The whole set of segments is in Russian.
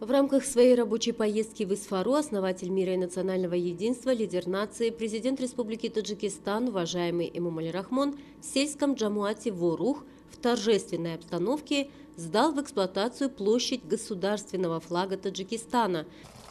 В рамках своей рабочей поездки в Исфару основатель мира и национального единства, лидер нации, президент Республики Таджикистан, уважаемый Эмомали Рахмон, в сельском Джамуате Ворух в торжественной обстановке сдал в эксплуатацию площадь государственного флага Таджикистана.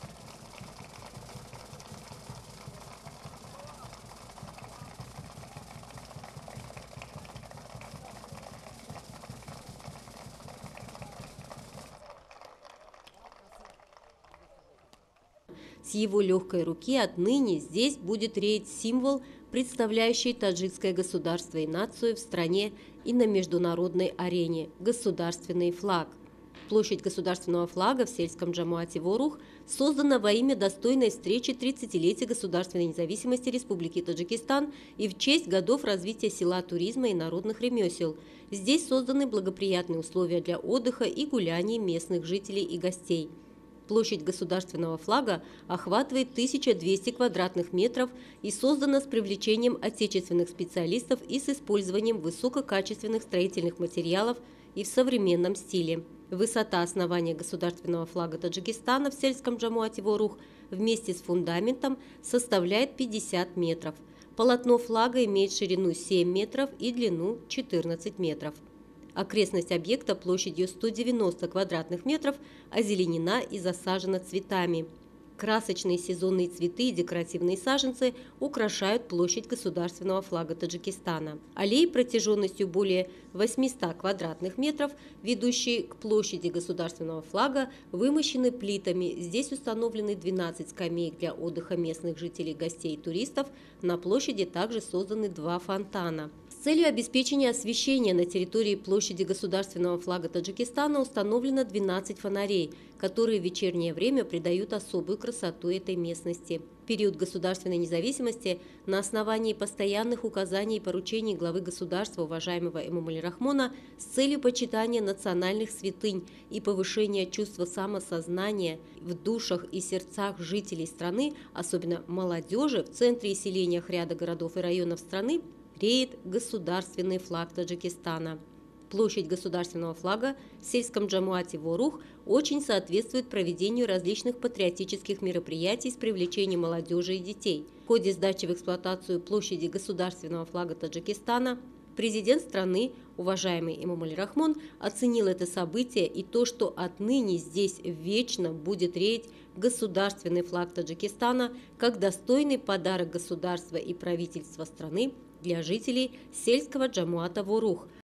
С его легкой руки отныне здесь будет реять символ, представляющий таджикское государство и нацию в стране и на международной арене – государственный флаг. Площадь государственного флага в сельском Джамуате Ворух создана во имя достойной встречи 30-летия государственной независимости Республики Таджикистан и в честь годов развития села туризма и народных ремесел. Здесь созданы благоприятные условия для отдыха и гуляний местных жителей и гостей. Площадь государственного флага охватывает 1200 квадратных метров и создана с привлечением отечественных специалистов и с использованием высококачественных строительных материалов и в современном стиле. Высота основания государственного флага Таджикистана в сельском Джамуате Ворух вместе с фундаментом составляет 50 метров. Полотно флага имеет ширину 7 метров и длину 14 метров. Окрестность объекта площадью 190 квадратных метров озеленена и засажена цветами. Красочные сезонные цветы и декоративные саженцы украшают площадь государственного флага Таджикистана. Аллеи протяженностью более 800 квадратных метров, ведущие к площади государственного флага, вымощены плитами. Здесь установлены 12 скамеек для отдыха местных жителей, гостей и туристов. На площади также созданы 2 фонтана. С целью обеспечения освещения на территории площади государственного флага Таджикистана установлено 12 фонарей, которые в вечернее время придают особую красоту этой местности. В период государственной независимости на основании постоянных указаний и поручений главы государства уважаемого Эмомали Рахмона с целью почитания национальных святынь и повышения чувства самосознания в душах и сердцах жителей страны, особенно молодежи, в центре и селениях ряда городов и районов страны, реет государственный флаг Таджикистана. Площадь государственного флага в сельском Джамуате Ворух очень соответствует проведению различных патриотических мероприятий с привлечением молодежи и детей. В ходе сдачи в эксплуатацию площади государственного флага Таджикистана президент страны, уважаемый Эмомали Рахмон, оценил это событие и то, что отныне здесь вечно будет реять государственный флаг Таджикистана как достойный подарок государства и правительства страны для жителей сельского Джамуата Ворух,